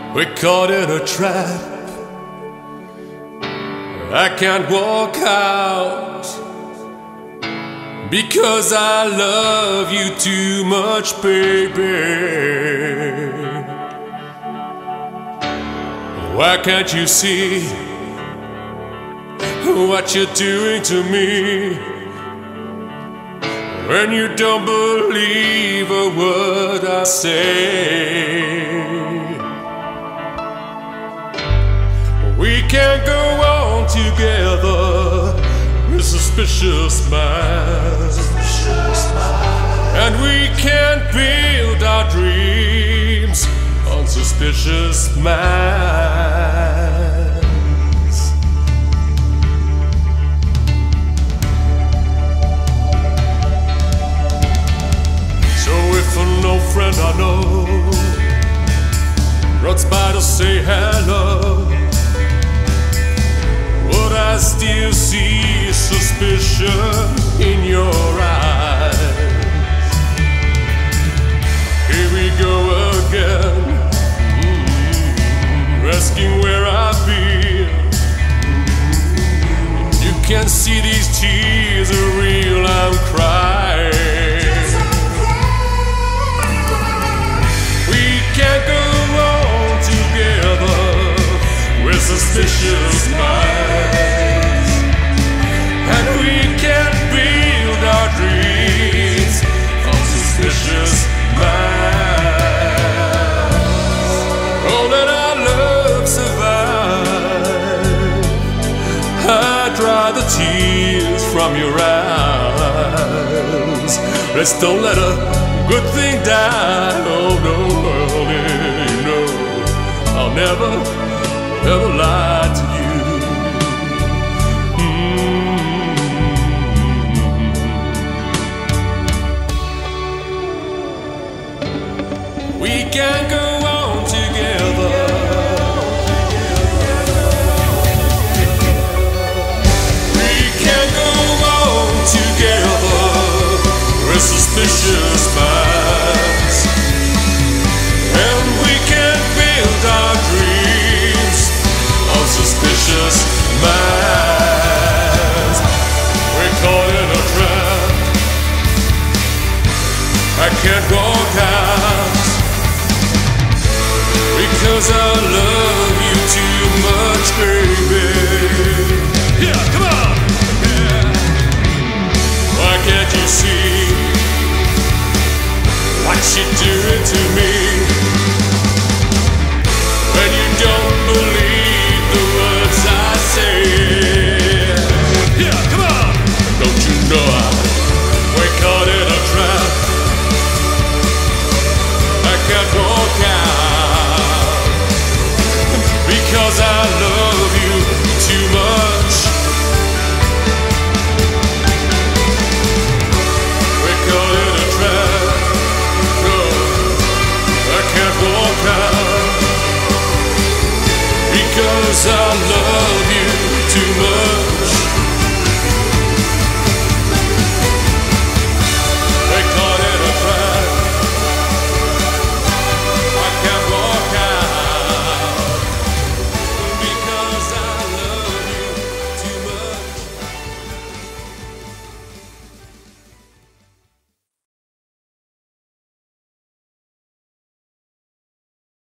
We caught in a trap. I can't walk out because I love you too much, baby. Why can't you see what you're doing to me? When you don't believe a word I say, we can't go on together with suspicious minds, and we can't build our dreams on suspicious minds. So if no friend I know runs by to say hello, but I still see suspicion in your eyes. Here we go again, asking where I've been. You can see these tears are real, I'm crying. We can't go on together with suspicious minds, and we can't build our dreams on suspicious minds. Oh, let our love survive. I dry the tears from your eyes. Let's don't let a good thing die. Oh no, you know I'll never lie to you. We can't go on together. We can't go on together with suspicious minds, and we can't build our dreams on suspicious minds. We're caught in a trap. I can't walk out because I love you too much, baby. Yeah, come on. Yeah. Why can't you see what you're doing to me?